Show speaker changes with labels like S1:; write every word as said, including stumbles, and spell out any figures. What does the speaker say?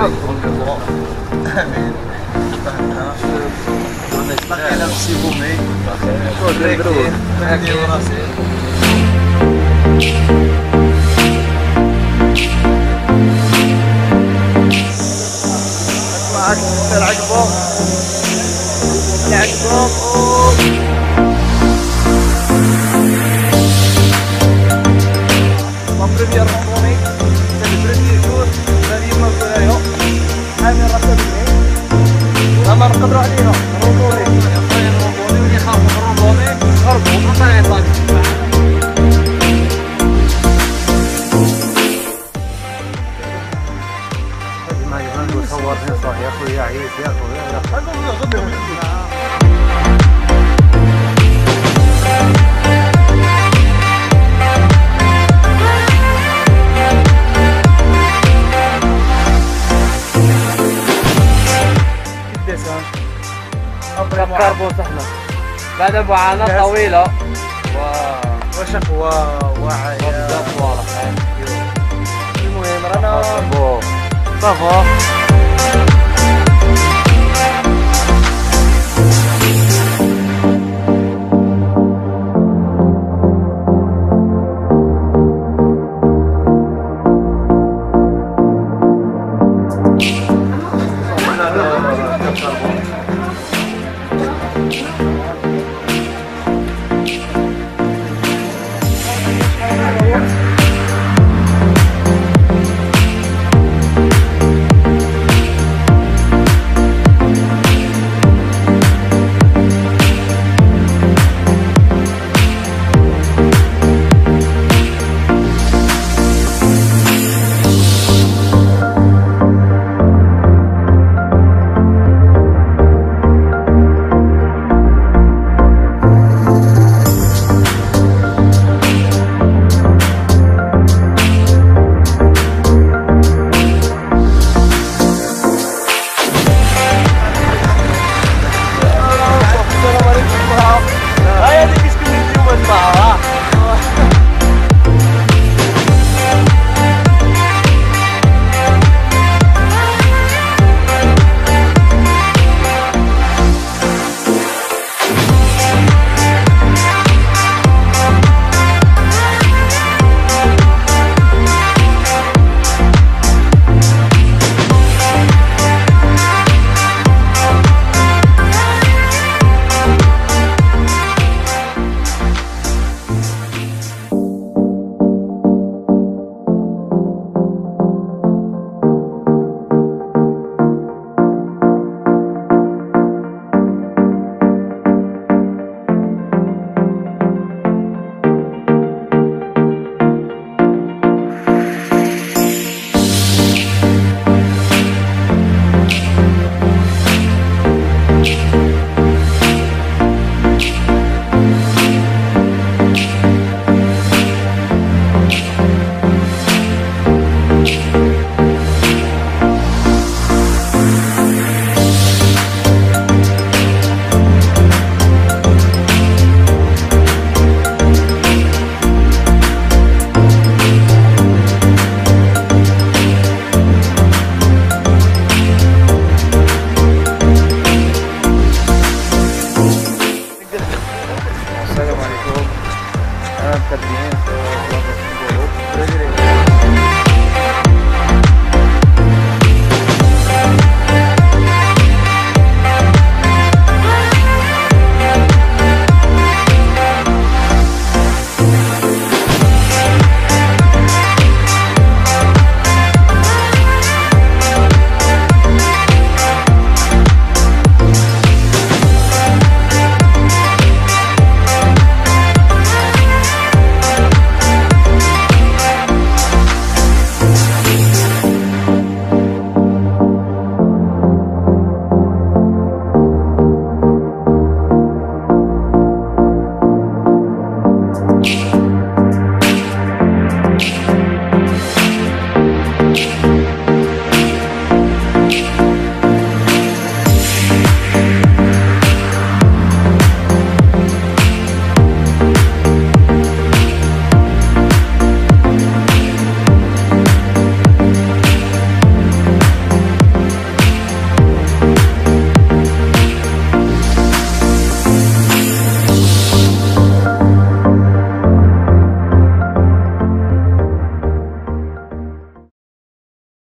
S1: امين. باقي نفسي بومي باقي مهدي وراسي. معك العقبه العقبه la première randonnée, c'est le premier jour غادي نمشيو حامل راسنا بالليل ما نقدروا عليها روندوني روندوني واللي خاف من الروندوني هربوا ما طلعت هذه ما يبان له صور صح يا خويا عييت يا خويا.
S2: كربون سهلة بعد معاناة طويلة و...
S1: وشقوى وعيا
S2: بزاف واضح.
S1: المهم رانا
S2: صافا